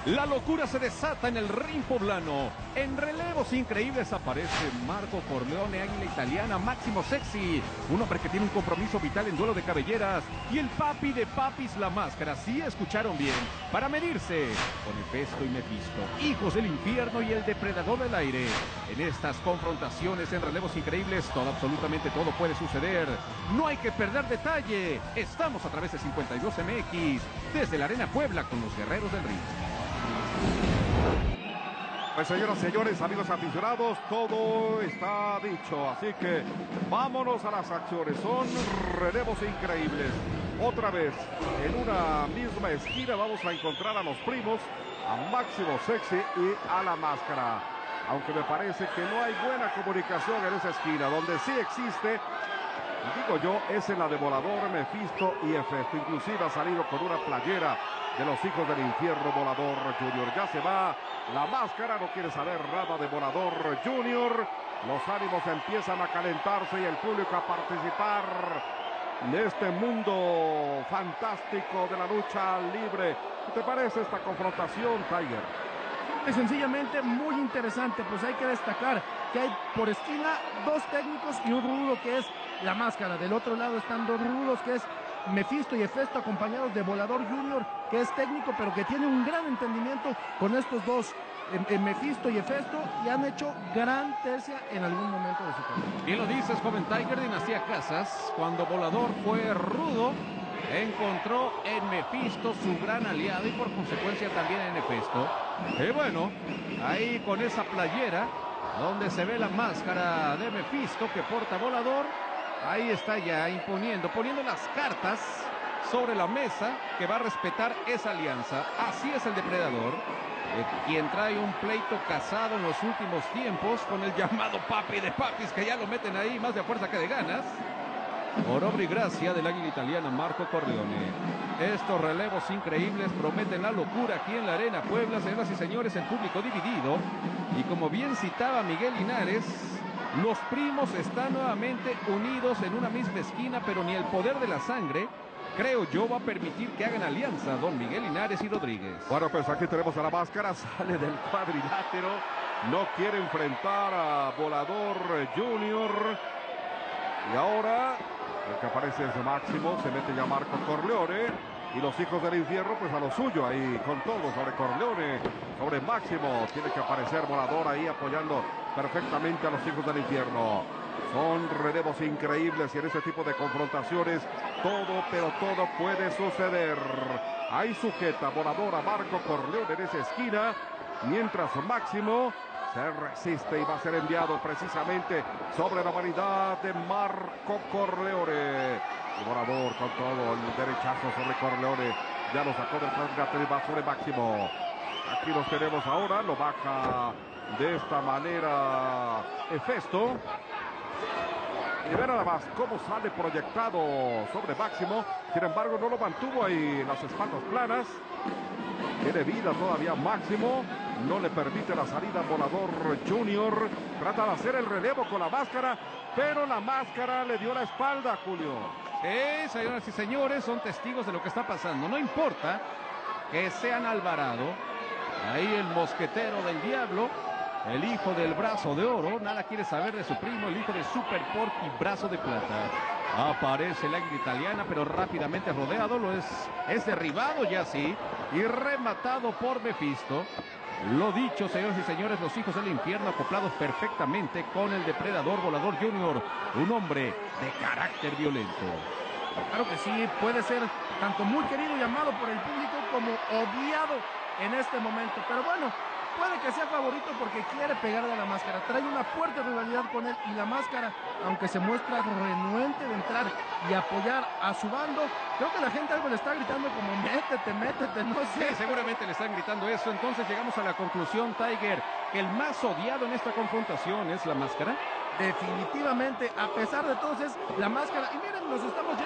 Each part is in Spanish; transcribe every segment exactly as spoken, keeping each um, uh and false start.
La locura se desata en el ring poblano. En relevos increíbles aparece Marco Corleone, Águila Italiana, Máximo Sexy, un hombre que tiene un compromiso vital en duelo de cabelleras, y el papi de papis, La Máscara. Sí, escucharon bien, para medirse con Hefesto y Mefisto, hijos del infierno y el depredador del aire. En estas confrontaciones en relevos increíbles, todo, absolutamente todo puede suceder. No hay que perder detalle. Estamos a través de cincuenta y dos M X, desde la Arena Puebla, con los guerreros del ring. Pues señoras y señores, amigos aficionados, todo está dicho, así que vámonos a las acciones. Son relevos increíbles. Otra vez, en una misma esquina vamos a encontrar a los primos, a Máximo Sexy y a La Máscara. Aunque me parece que no hay buena comunicación en esa esquina. Donde sí existe, digo yo, es en la de Volador, Mefisto y Hefesto. Inclusive ha salido con una playera de los hijos del infierno, Volador Junior. Ya se va La Máscara, no quiere saber nada de Volador Junior. Los ánimos empiezan a calentarse y el público a participar en este mundo fantástico de la lucha libre. ¿Qué te parece esta confrontación, Tiger? Es sencillamente muy interesante, pues hay que destacar que hay por esquina dos técnicos y un rudo que es La Máscara. Del otro lado están dos rudos que es Mefisto y Hefesto, acompañados de Volador Junior, que es técnico pero que tiene un gran entendimiento con estos dos, en, en Mefisto y Hefesto, y han hecho gran tercia en algún momento de su carrera. Bien lo dices, joven Tiger. Dinastía Casas, cuando Volador fue rudo, encontró en Mefisto su gran aliado y por consecuencia también en Hefesto. Y bueno, ahí con esa playera donde se ve la máscara de Mefisto que porta Volador, ahí está ya imponiendo, poniendo las cartas sobre la mesa que va a respetar esa alianza. Así es el depredador, eh, quien trae un pleito casado en los últimos tiempos con el llamado papi de papis, que ya lo meten ahí más de fuerza que de ganas. Por obra y gracia del Águila Italiana, Marco Corleone. Estos relevos increíbles prometen la locura aquí en la Arena Puebla, señoras y señores, el público dividido. Y como bien citaba Miguel Linares, los primos están nuevamente unidos en una misma esquina, pero ni el poder de la sangre, creo yo, va a permitir que hagan alianza don Miguel Linares y Rodríguez. Bueno, pues aquí tenemos a La Máscara, sale del cuadrilátero, no quiere enfrentar a Volador Junior. Y ahora el que aparece es Máximo, se mete ya Marco Corleone. Y los hijos del infierno, pues a lo suyo ahí, con todo sobre Corleone, sobre Máximo. Tiene que aparecer Volador ahí apoyando perfectamente a los hijos del infierno. Son relevos increíbles y en este tipo de confrontaciones todo, pero todo puede suceder. Ahí sujeta Volador a Marco Corleone en esa esquina, mientras Máximo se resiste y va a ser enviado precisamente sobre la vanidad de Marco Corleone. Y Volador con todo, el derechazo sobre Corleone. Ya lo sacó del cuadrilátero y va sobre Máximo. Aquí los tenemos ahora, lo baja de esta manera Hefesto. Y ver nada más cómo sale proyectado sobre Máximo. Sin embargo, no lo mantuvo ahí, las espaldas planas. Tiene vida todavía Máximo. No le permite la salida Volador Junior. Trata de hacer el relevo con La Máscara, pero La Máscara le dio la espalda, Julio. Sí, señoras y señores, son testigos de lo que está pasando. No importa que sean Alvarado, ahí el mosquetero del diablo, el hijo del brazo de oro, nada quiere saber de su primo, el hijo de Super Porky, brazo de plata. Aparece el Águila Italiana, pero rápidamente rodeado, lo es, es derribado ya sí, y rematado por Mefisto. Lo dicho, señores y señores, los hijos del infierno acoplados perfectamente con el depredador Volador Junior, un hombre de carácter violento. Claro que sí, puede ser tanto muy querido y amado por el público como odiado en este momento, pero bueno, puede que sea favorito porque quiere pegarle a La Máscara. Trae una fuerte rivalidad con él y La Máscara, aunque se muestra renuente de entrar y apoyar a su bando, creo que la gente algo le está gritando como métete, métete, no sé. Sí, seguramente le están gritando eso. Entonces llegamos a la conclusión, Tiger, que el más odiado en esta confrontación es La Máscara. Definitivamente, a pesar de todo, es La Máscara. Y miren, nos estamos yendo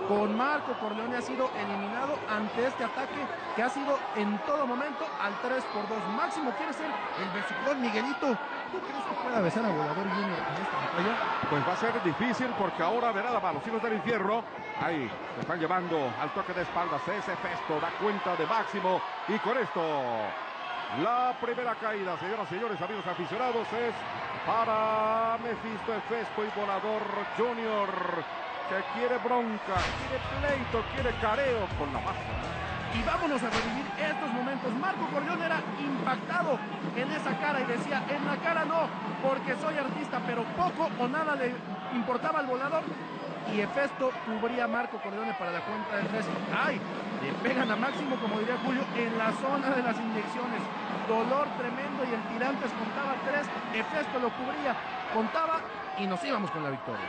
con Marco Corleone ha sido eliminado ante este ataque que ha sido en todo momento al tres por dos. Máximo quiere ser el besucón. Miguelito, ¿tú crees que pueda besar a Volador Junior en esta batalla? Pues va a ser difícil porque ahora de nada más los hijos del infierno, ahí se están llevando al toque de espaldas. Ese Festo da cuenta de Máximo y con esto la primera caída, señoras y señores, amigos aficionados, es para Mefisto, Hefesto y Volador Junior, que quiere bronca, quiere pleito, quiere careo con la máscara. Y vámonos a revivir estos momentos. Marco Corleone era impactado en esa cara y decía, en la cara no, porque soy artista, pero poco o nada le importaba al Volador. Y Hefesto cubría a Marco Corleone para la cuenta del tres. ¡Ay! Le pegan a Máximo, como diría Julio, en la zona de las inyecciones. Dolor tremendo y el Tirantes contaba tres. Hefesto lo cubría, contaba y nos íbamos con la victoria.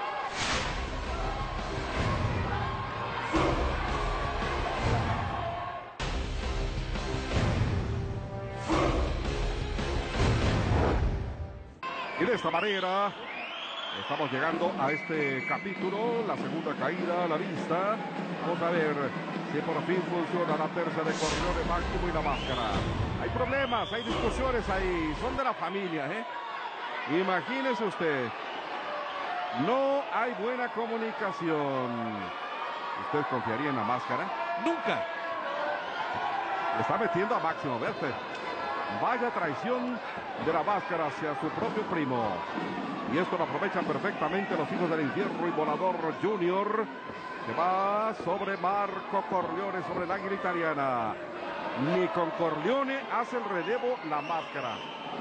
Y de esta manera estamos llegando a este capítulo, la segunda caída a la vista. Vamos a ver si por fin funciona la tercia de Corleone, Máximo y la máscara. Hay problemas, hay discusiones ahí, son de la familia, ¿eh? Imagínese usted, no hay buena comunicación. ¿Usted confiaría en la máscara? Nunca. Le está metiendo a Máximo, verte. Vaya traición de la máscara hacia su propio primo. Y esto lo aprovechan perfectamente los hijos del infierno y Volador Junior, que va sobre Marco Corleone, sobre el águila italiana. Ni con Corleone hace el relevo la máscara.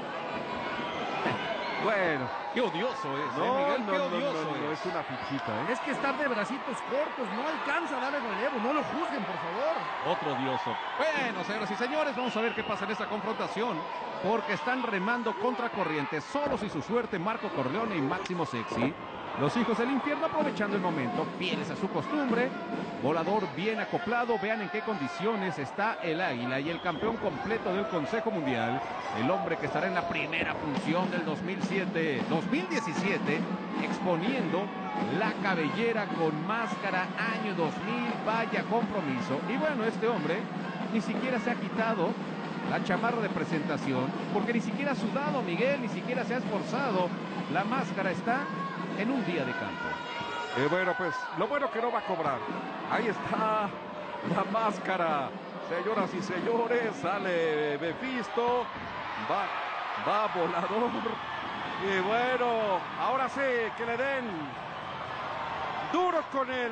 Bueno, Qué odioso es, no, ¿eh, Miguel? no, Qué no, odioso no, no, es. es una fichita, ¿eh? Es que estar de bracitos cortos, no alcanza a darle relevo, no lo juzguen, por favor. Otro odioso. Bueno, señoras y señores, vamos a ver qué pasa en esta confrontación, porque están remando contra corriente, solos y su suerte, Marco Corleone y Máximo Sexy. Los hijos del infierno aprovechando el momento, fieles a su costumbre. Volador bien acoplado, vean en qué condiciones está el águila y el campeón completo del Consejo Mundial. El hombre que estará en la primera función del dos mil siete, dos mil diecisiete, exponiendo la cabellera con máscara año dos mil, vaya compromiso. Y bueno, este hombre ni siquiera se ha quitado la chamarra de presentación, porque ni siquiera ha sudado, Miguel, ni siquiera se ha esforzado. La máscara está en un día de campo. Eh, bueno, pues lo bueno que no va a cobrar. Ahí está la máscara. Señoras y señores, sale Mefisto. Va, va Volador. Y bueno, ahora sí, que le den duro con él.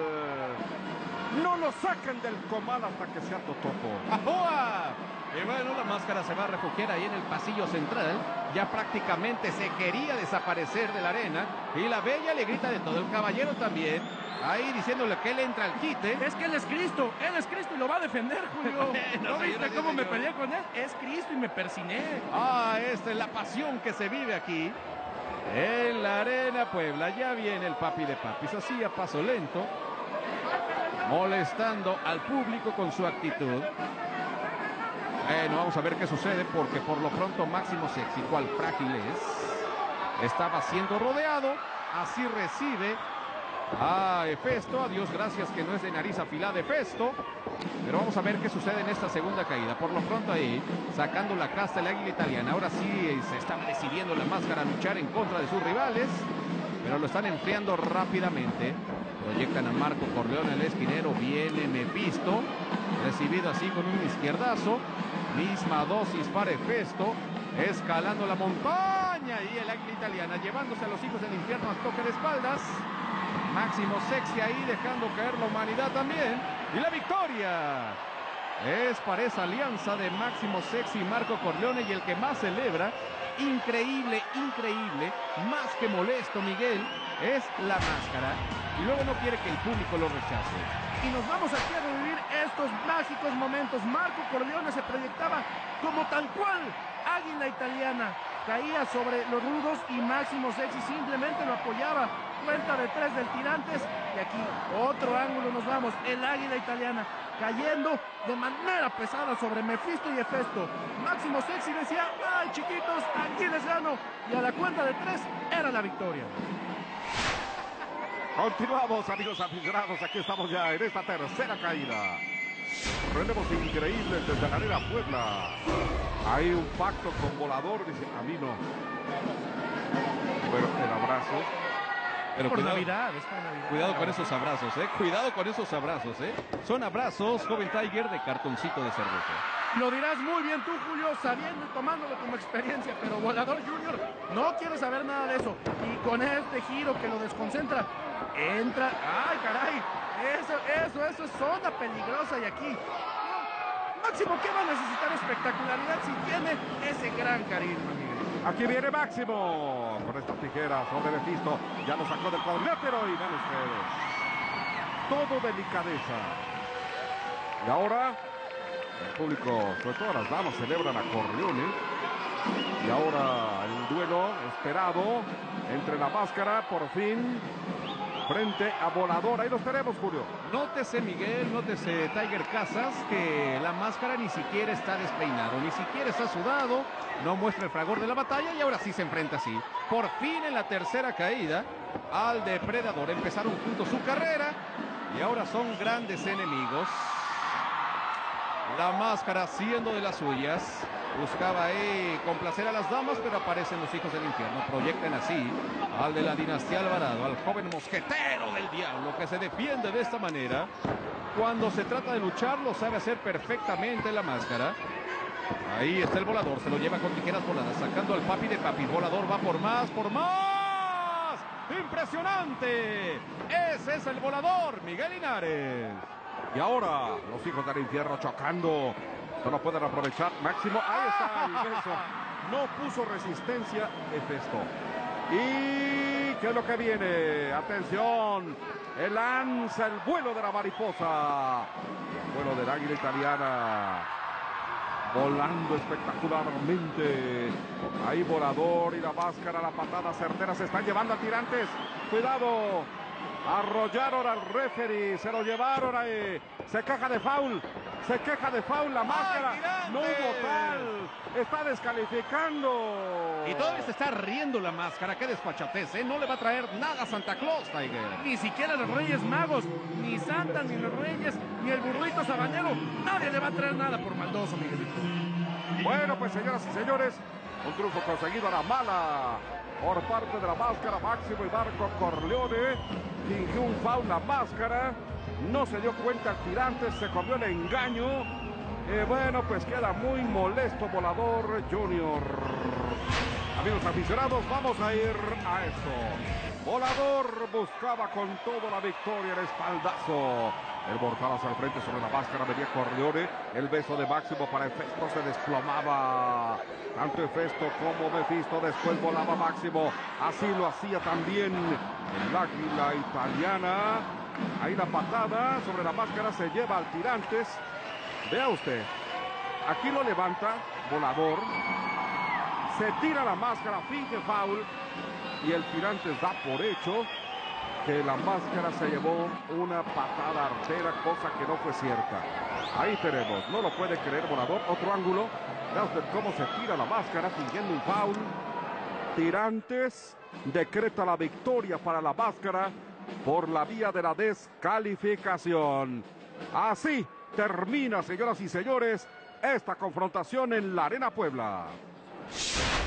No lo saquen del comal hasta que sea Totopo. ¡Ajúa! Y bueno, la máscara se va a refugiar ahí en el pasillo central. Ya prácticamente se quería desaparecer de la arena. Y la bella le grita de todo. El caballero también. Ahí diciéndole que él entra al quite. Es que él es Cristo, él es Cristo y lo va a defender, Julio. Bueno, ¿No viste señoras y cómo me señores. peleé con él? Es Cristo y me persiné. Ah, esta es la pasión que se vive aquí. En la arena Puebla. Ya viene el papi de papis. Así a paso lento. Molestando al público con su actitud. Bueno, vamos a ver qué sucede, porque por lo pronto Máximo Sexy, cual frágil es, estaba siendo rodeado. Así recibe a Hefesto. A Dios gracias que no es de nariz afilada Hefesto. Pero vamos a ver qué sucede en esta segunda caída. Por lo pronto ahí, sacando la casta el águila italiana. Ahora sí se está decidiendo la máscara a luchar en contra de sus rivales, pero lo están enfriando rápidamente. Proyectan a Marco Corleone, el esquinero. Viene Mefisto, recibido así con un izquierdazo. Misma dosis para Hefesto, escalando la montaña. Y el águila italiana llevándose a los hijos del infierno al toque de espaldas. Máximo Sexy ahí dejando caer la humanidad también. Y la victoria es para esa alianza de Máximo Sexy y Marco Corleone. Y el que más celebra, increíble, increíble, más que molesto, Miguel, es la máscara. Y luego no quiere que el público lo rechace. Y nos vamos aquí a revivir estos mágicos momentos. Marco Corleone se proyectaba como tal cual águila italiana. Caía sobre los rudos y Máximo Sexy simplemente lo apoyaba. Cuenta de tres del Tirantes. Y aquí otro ángulo nos vamos. El águila italiana cayendo de manera pesada sobre Mefisto y Hefesto. Máximo Sexy decía, ay chiquitos, aquí les gano. Y a la cuenta de tres era la victoria. Continuamos, amigos aficionados. Aquí estamos ya en esta tercera caída. Relevos increíbles desde la Arena Puebla. Hay un pacto con Volador. Dice, a mí no. Bueno, el abrazo. Pero por cuidado, Navidad, es por Navidad. cuidado con esos abrazos, ¿eh? Cuidado con esos abrazos, ¿eh? Son abrazos, joven Tiger, de cartoncito de cerveza. Lo dirás muy bien tú, Julio, sabiendo y tomándolo como experiencia, pero Volador Junior no quiere saber nada de eso. Y con este giro que lo desconcentra, entra... ¡Ay, caray! Eso, eso, eso es zona peligrosa y aquí... Máximo, ¿qué va a necesitar espectacularidad si tiene ese gran carisma, Miguel? Aquí viene Máximo con esta tijera sobre Mephisto. Ya lo sacó del cuadrilátero y ven ustedes. Todo delicadeza. Y ahora el público, sobre todo las damas, celebran a Corleone. Y ahora el duelo esperado entre la máscara, por fin, frente a Volador. Ahí los tenemos, Julio. Nótese, Miguel, nótese, Tiger Casas, que la máscara ni siquiera está despeinado, ni siquiera está sudado, no muestra el fragor de la batalla y ahora sí se enfrenta así. Por fin en la tercera caída al depredador. Empezaron juntos su carrera y ahora son grandes enemigos. La máscara siendo de las suyas. Buscaba ahí complacer a las damas, pero aparecen los hijos del infierno. Proyectan así al de la dinastía Alvarado, al joven mosquetero del diablo, que se defiende de esta manera. Cuando se trata de luchar, lo sabe hacer perfectamente la máscara. Ahí está el Volador, se lo lleva con tijeras voladas, sacando al papi de papi. Volador va por más, por más. ¡Impresionante! Ese es el Volador, Miguel Linares. Y ahora los hijos del infierno chocando. No lo pueden aprovechar. Máximo, ahí está el beso. No puso resistencia Hefesto. ¿Y qué es lo que viene? Atención. El lanza, el vuelo de la mariposa. El vuelo del águila italiana. Volando espectacularmente. Ahí Volador y la máscara, la patada certera. Se están llevando a Tirantes. Cuidado. Arrollaron al referee. Se lo llevaron ahí. Se queja de foul. Se queja de foul la máscara. ¡Ay, no hubo tal. Está descalificando. Y todavía se está riendo la máscara. Qué desfachatez, ¿eh? No le va a traer nada a Santa Claus, Tiger. Ni siquiera los Reyes Magos, ni Santa, ni los Reyes, ni el burrito sabanero. Nadie le va a traer nada por maldoso, Miguelito. Bueno, pues señoras y señores, un triunfo conseguido a la mala por parte de la máscara. Máximo y Marco Corleone. Fingió un foul la máscara. No se dio cuenta el Tirantes, se comió el engaño. Eh, bueno, pues queda muy molesto Volador Junior. Amigos aficionados, vamos a ir a esto. Volador buscaba con todo la victoria, el espaldazo. El mortal hacia el frente sobre la máscara, venía Corleone. El beso de Máximo para Hefesto se desplomaba. Tanto Hefesto como Mephisto, después volaba Máximo. Así lo hacía también el águila italiana. Ahí la patada sobre la máscara se lleva al Tirantes. Vea usted, aquí lo levanta Volador. Se tira la máscara, finge foul. Y el Tirantes da por hecho que la máscara se llevó una patada artera, cosa que no fue cierta. Ahí tenemos, no lo puede creer Volador. Otro ángulo. Vea usted cómo se tira la máscara fingiendo un foul. Tirantes decreta la victoria para la máscara por la vía de la descalificación. Así termina, señoras y señores, esta confrontación en la Arena Puebla.